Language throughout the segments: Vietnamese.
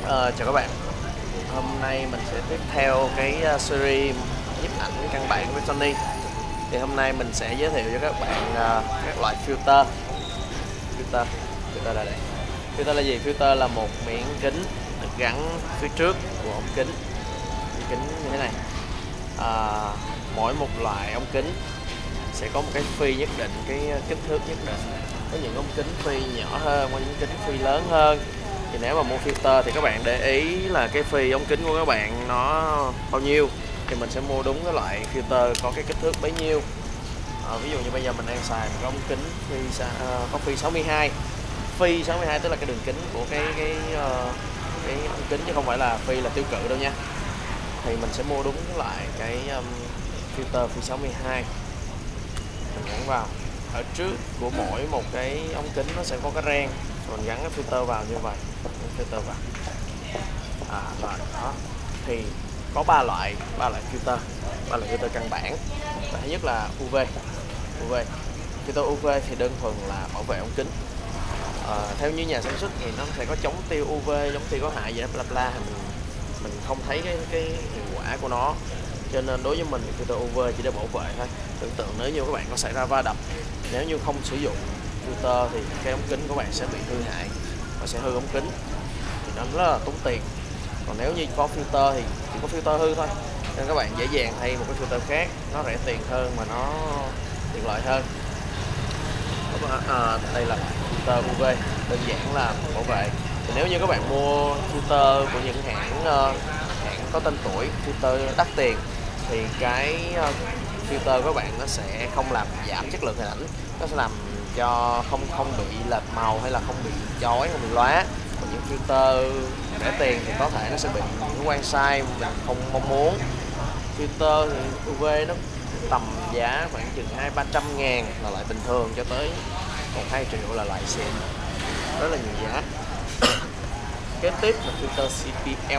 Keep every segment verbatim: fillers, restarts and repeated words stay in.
Ờ, Chào các bạn. Hôm nay mình sẽ tiếp theo cái uh, series nhiếp ảnh căn bản với Sony. Thì hôm nay mình sẽ giới thiệu cho các bạn uh, các loại filter. Filter, filter là đây. Filter là gì? Filter là một miếng kính được gắn phía trước của ống kính, miếng kính như thế này. À, mỗi một loại ống kính sẽ có một cái phi nhất định, cái kích thước nhất định. Có những ống kính phi nhỏ hơn, có những kính phi lớn hơn. Thì nếu mà mua filter thì các bạn để ý là cái phi ống kính của các bạn nó bao nhiêu thì mình sẽ mua đúng cái loại filter có cái kích thước bấy nhiêu. À, ví dụ như bây giờ mình đang xài một cái ống kính phi uh, có phi sáu mươi hai. Phi sáu mươi hai tức là cái đường kính của cái cái uh, cái ống kính chứ không phải là phi là tiêu cự đâu nha. Thì mình sẽ mua đúng cái loại cái um, filter phi sáu mươi hai. Mình gắn vào ở trước của mỗi một cái ống kính nó sẽ có cái ren, mình gắn cái filter vào như vậy, filter vào. À, rồi đó. Thì có ba loại, ba loại filter, ba loại filter căn bản. Thứ nhất là u vê. u vê. Filter u vê thì đơn thuần là bảo vệ ống kính. À, theo như nhà sản xuất thì nó sẽ có chống tiêu u vê, chống tiêu có hại gì đó, bla bla. Mình mình không thấy cái cái hiệu quả của nó. Cho nên đối với mình thì filter u vê chỉ để bảo vệ thôi. Tưởng tượng nếu như các bạn có xảy ra va đập, nếu như không sử dụng filter thì cái ống kính của bạn sẽ bị hư hại và sẽ hư ống kính, thì nó rất là tốn tiền. Còn nếu như có filter thì chỉ có filter hư thôi, nên các bạn dễ dàng thay một cái filter khác, nó rẻ tiền hơn mà nó tiện lợi hơn. À, đây là filter u vê, đơn giản là bảo vệ. Thì nếu như các bạn mua filter của những hãng uh, hãng có tên tuổi, filter đắt tiền, thì cái uh, filter của các bạn nó sẽ không làm giảm chất lượng hình ảnh, nó sẽ làm cho không không bị lệch màu hay là không bị chói, không bị lóa. Còn những filter rẻ tiền thì có thể nó sẽ bị những quang sai mình không mong muốn. Filter thì u vê nó tầm giá khoảng chừng hai ba trăm ngàn là loại bình thường, cho tới một hai triệu là loại xịn, rất là nhiều giá. Kế tiếp là filter xê pê lờ.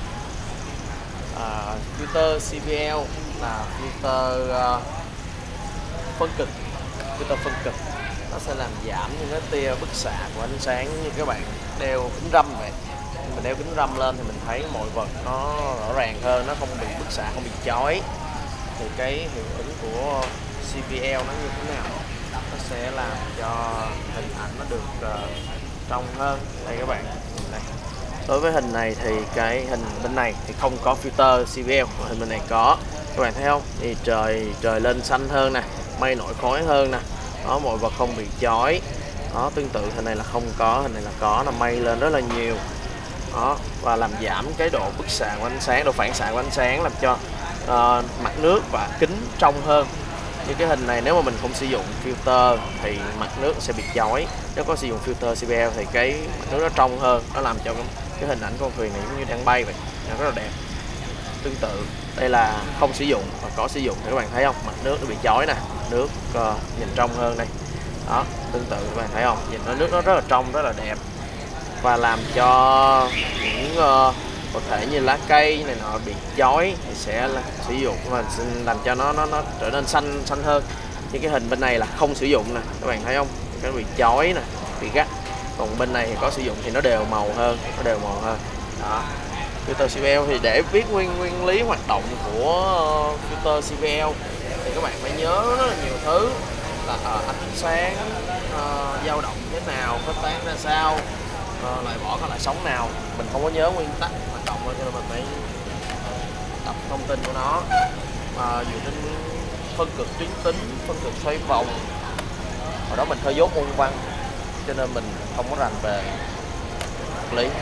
À, filter xê pê lờ là filter uh, phân cực, filter phân cực. Nó sẽ làm giảm những cái tia bức xạ của ánh sáng như các bạn đeo kính râm vậy. Mình đeo kính râm lên thì mình thấy mọi vật nó rõ ràng hơn, nó không bị bức xạ, không bị chói. Thì cái hiệu ứng của xê pê lờ nó như thế nào? Nó sẽ làm cho hình ảnh nó được uh, trong hơn. Đây các bạn, đây. Đối với hình này thì cái hình bên này thì không có filter xê pê lờ, hình bên này có. Các bạn thấy không? Thì trời trời lên xanh hơn nè, mây nổi khói hơn nè. Đó, mọi vật không bị chói. Đó, tương tự hình này là không có, hình này là có, là mây lên rất là nhiều. Đó, và làm giảm cái độ bức xạ của ánh sáng, độ phản xạ của ánh sáng, làm cho uh, mặt nước và kính trong hơn. Như cái hình này nếu mà mình không sử dụng filter thì mặt nước sẽ bị chói. Nếu có sử dụng filter xê pê lờ thì cái mặt nước nó trong hơn, nó làm cho cái, cái hình ảnh con thuyền này giống như đang bay vậy, nó rất là đẹp. Tương tự đây là không sử dụng và có sử dụng thì các bạn thấy không, mặt nước nó bị chói nè, nước uh, nhìn trong hơn đây. Đó, tương tự các bạn thấy không, nhìn nó nước nó rất là trong, rất là đẹp, và làm cho những uh, vật thể như lá cây này nọ bị chói thì sẽ là sử dụng và làm cho nó nó nó trở nên xanh xanh hơn. Như cái hình bên này là không sử dụng nè, các bạn thấy không, nó bị chói nè, bị gắt. Còn bên này thì có sử dụng thì nó đều màu hơn, nó đều màu hơn. Đó. Filter xê pê lờ thì để biết nguyên nguyên lý hoạt động của uh, filter xê pê lờ thì các bạn phải nhớ rất là nhiều thứ, là uh, ánh sáng uh, dao động thế nào, phát tán ra sao, uh, loại bỏ các loại sóng nào. Mình không có nhớ nguyên tắc hoạt động thôi, cho nên mình phải đọc thông tin của nó. Uh, dựa trên phân cực tuyến tính, phân cực xoay vòng. Hồi đó mình hơi dốt môn văn cho nên mình không có rành về vật lý.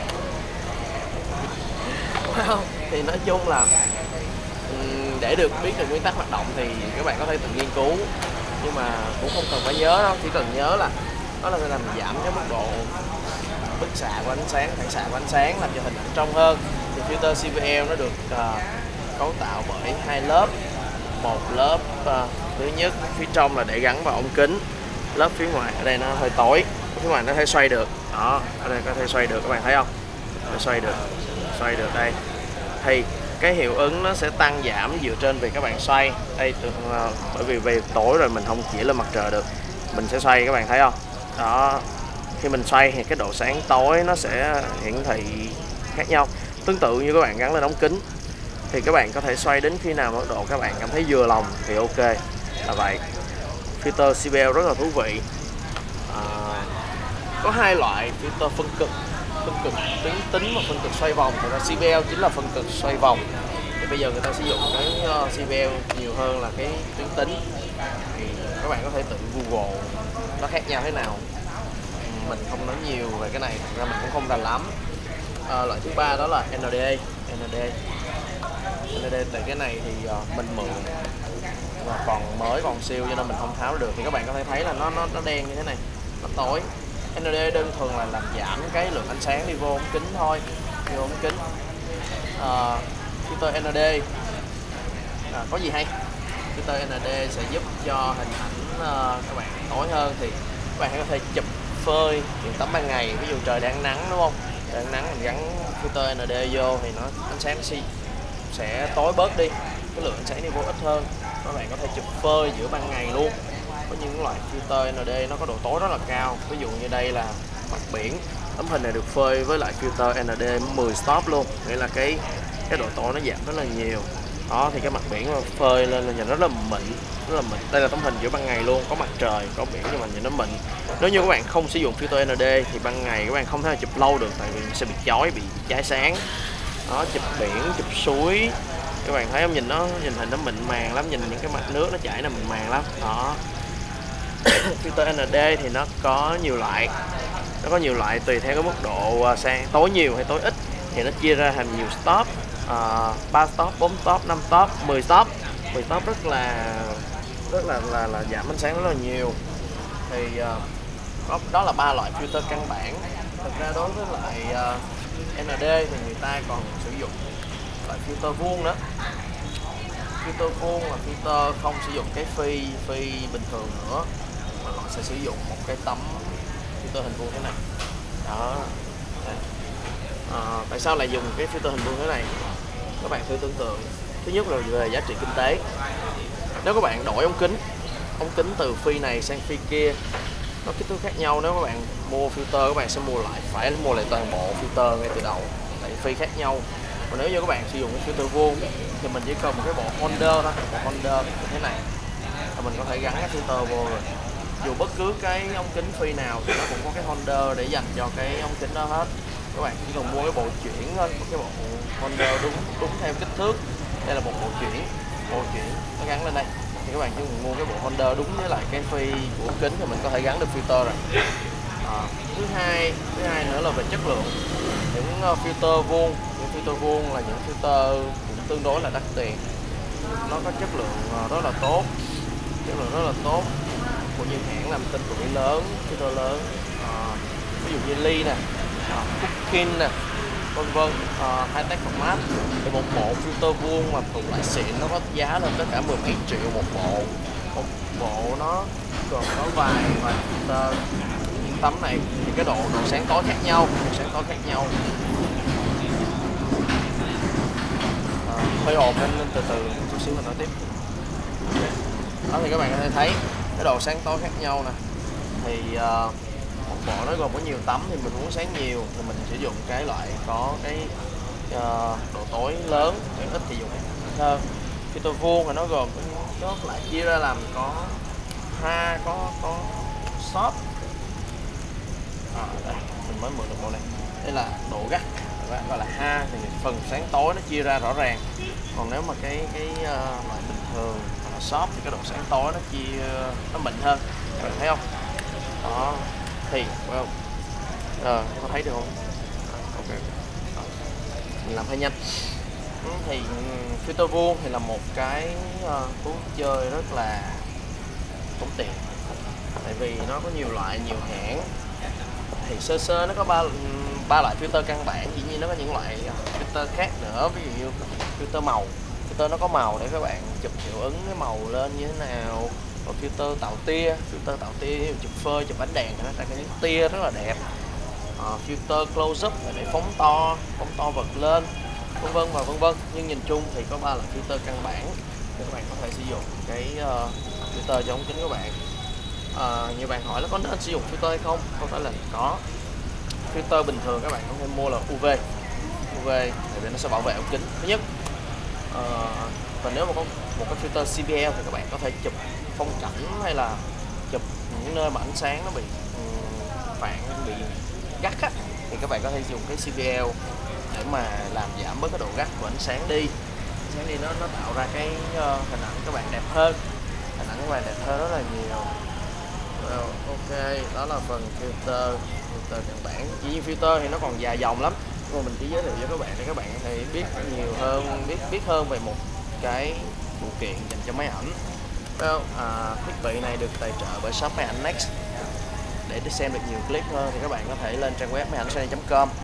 Wow. Thì nói chung là để được biết được nguyên tắc hoạt động thì các bạn có thể tự nghiên cứu, nhưng mà cũng không cần phải nhớ đâu, chỉ cần nhớ là nó là làm giảm cái mức độ bức xạ của ánh sáng, phản xạ của ánh sáng, làm cho hình ảnh trong hơn. Thì filter xê pê lờ nó được uh, cấu tạo bởi hai lớp. Một lớp uh, thứ nhất phía trong là để gắn vào ống kính, lớp phía ngoài ở đây nó hơi tối, phía ngoài nó có thể xoay được. Đó, ở đây có thể xoay được, các bạn thấy không, nó xoay được, xoay được đây. Thì cái hiệu ứng nó sẽ tăng giảm dựa trên việc các bạn xoay đây, uh, bởi vì về tối rồi mình không chỉ lên mặt trời được, mình sẽ xoay, các bạn thấy không. Đó, khi mình xoay thì cái độ sáng tối nó sẽ hiển thị khác nhau. Tương tự như các bạn gắn lên ống kính thì các bạn có thể xoay đến khi nào mức độ các bạn cảm thấy vừa lòng thì ok, là vậy. Filter xê pê lờ rất là thú vị. À, có hai loại filter phân cực, phân cực tuyến tính và phân cực xoay vòng. Thì ra xê pê lờ chính là phân cực xoay vòng. Thì bây giờ người ta sử dụng cái xê pê lờ nhiều hơn là cái tuyến tính. Thì các bạn có thể tự Google nó khác nhau thế nào. Mình không nói nhiều về cái này, ra mình cũng không rành lắm. À, loại thứ ba đó là en đê a. en đê a en đê a tại cái này thì uh, mình mượn và còn mới còn siêu cho nên mình không tháo được. Thì các bạn có thể thấy là nó nó nó đen như thế này, nó tối. en đê a đơn thuần là làm giảm cái lượng ánh sáng đi vô ống kính thôi, vô ống kính. Uh, filter en đê a à, có gì hay? Filter en đê a sẽ giúp cho hình ảnh uh, các bạn tối hơn. Thì các bạn có thể chụp phơi những tấm ban ngày, ví dụ trời đang nắng đúng không? Trời đang nắng mình gắn filter en đê a vô thì nó ánh sáng sẽ tối bớt đi, cái lượng ánh sáng đi vô ít hơn. Các bạn có thể chụp phơi giữa ban ngày luôn. Có những loại filter en đê a nó có độ tối rất là cao, ví dụ như đây là mặt biển. Tấm hình này được phơi với lại filter en đê a mười stop luôn, nghĩa là cái cái độ tối nó giảm rất là nhiều. Đó thì cái mặt biển mà phơi lên là nhìn rất là mịn, rất là mịn. Đây là tấm hình giữa ban ngày luôn, có mặt trời, có biển nhưng mà nhìn nó mịn. Nếu như các bạn không sử dụng filter en đê a thì ban ngày các bạn không thể nào chụp lâu được, tại vì sẽ bị chói, bị cháy sáng. Đó, chụp biển, chụp suối, các bạn thấy không, nhìn nó nhìn hình nó mịn màng lắm, nhìn những cái mặt nước nó chảy là mịn màng lắm. Đó. Filter en đê a thì nó có nhiều loại, nó có nhiều loại tùy theo cái mức độ sáng tối nhiều hay tối ít thì nó chia ra thành nhiều stop. Uh, ba stop, bốn stop, năm stop, mười stop. mười stop rất là rất là là, là giảm ánh sáng rất là nhiều. Thì uh, đó là ba loại filter căn bản. Thực ra đối với lại uh, en đê a thì người ta còn sử dụng loại filter vuông đó. Filter vuông là filter không sử dụng cái phi phi bình thường nữa, mà họ sẽ sử dụng một cái tấm filter hình vuông thế này. Đó. À, tại sao lại dùng cái filter hình vuông thế này? Các bạn thử tưởng tượng. Thứ nhất là về giá trị kinh tế. Nếu các bạn đổi ống kính, ống kính từ phi này sang phi kia, nó kích thước khác nhau. Nếu các bạn mua filter, các bạn sẽ mua lại phải mua lại toàn bộ filter ngay từ đầu, tại phi khác nhau. Còn nếu như các bạn sử dụng cái filter vuông thì mình chỉ cần một cái bộ holder thôi, bộ holder như thế này, và mình có thể gắn cái filter vô rồi. Dù bất cứ cái ống kính phi nào thì nó cũng có cái holder để dành cho cái ống kính đó hết. Các bạn chỉ cần mua cái bộ chuyển thôi, một cái bộ holder đúng đúng theo kích thước. Đây là một bộ chuyển, bộ chuyển nó gắn lên đây. Thì các bạn chỉ cần mua cái bộ holder đúng với lại cái phi của ống kính thì mình có thể gắn được filter rồi. À, thứ hai, thứ hai nữa là về chất lượng. Những uh, filter vuông, những filter vuông là những filter cũng tương đối là đắt tiền. Nó có chất lượng uh, rất là tốt, chất lượng rất là tốt của những hãng làm tên tuổi lớn, filter lớn. Uh, ví dụ như Lee nè, uh, Cooking nè, vân vân, uh, Hightech Format. Thì một bộ filter vuông mà thuộc loại xịn nó có giá lên tất cả mười mấy triệu một bộ. Một bộ nó còn có vài vài filter. Những tấm này thì cái độ độ sáng tối khác nhau, độ sáng tối khác nhau. À, hơi ồn nên, nên từ từ chút xíu mình nói tiếp. Đó thì các bạn có thể thấy cái độ sáng tối khác nhau nè. Thì uh, một bộ nó gồm có nhiều tấm, thì mình muốn sáng nhiều thì mình sử dụng cái loại có cái uh, độ tối lớn, cái ít thì dùng hơn. Filter vuông thì nó gồm nó lại chia ra làm có ha có có shot. À, đây, mình mới mượn được bộ này. Đây là độ gắt, gọi là ha, thì phần sáng tối nó chia ra rõ ràng. Còn nếu mà cái cái uh, loại bình thường là shop thì cái độ sáng tối nó chia nó mịn hơn. Các bạn thấy không? Đó. Thì phải không? Ờ, có thấy được không? Ok. Đó. Mình làm hơi nhanh. Thì filter vuông thì là một cái uh, thú chơi rất là tốn tiền. Tại vì nó có nhiều loại, nhiều hãng. Thì sơ sơ nó có ba ba loại filter căn bản, dĩ nhiên nó có những loại filter khác nữa, ví dụ như filter màu. Filter nó có màu để các bạn chụp hiệu ứng cái màu lên như thế nào. Rồi filter tạo tia, filter tạo tia chụp phơi, chụp ánh đèn nó ra cái tia rất là đẹp. À, filter close up là để phóng to, phóng to vật lên, vân vân và vân vân. Nhưng nhìn chung thì có ba loại filter căn bản để các bạn có thể sử dụng cái uh, filter cho ống kính các bạn. À, nhiều bạn hỏi là có nên sử dụng filter hay không? Câu trả lời là có. Filter bình thường các bạn có thể mua là u vê. u vê, tại vì nó sẽ bảo vệ ống kính thứ nhất. Ờ, và nếu mà có một cái filter xê pê lờ thì các bạn có thể chụp phong cảnh hay là chụp những nơi mà ánh sáng nó bị um, phản bị gắt á, thì các bạn có thể dùng cái xê pê lờ để mà làm giảm bớt cái độ gắt của ánh sáng đi. Ánh sáng đi nó nó tạo ra cái uh, hình ảnh các bạn đẹp hơn, hình ảnh các bạn đẹp hơn rất là nhiều. Well, ok, đó là phần filter, filter căn bản. Chỉ như filter thì nó còn dài dòng lắm, nhưng mà mình chỉ giới thiệu cho các bạn để các bạn có thể biết nhiều hơn, biết biết hơn về một cái phụ kiện dành cho máy ảnh. Well, à, thiết bị này được tài trợ bởi shop máy ảnh Next. Để xem được nhiều clip hơn thì các bạn có thể lên trang web máy ảnh sony chấm com.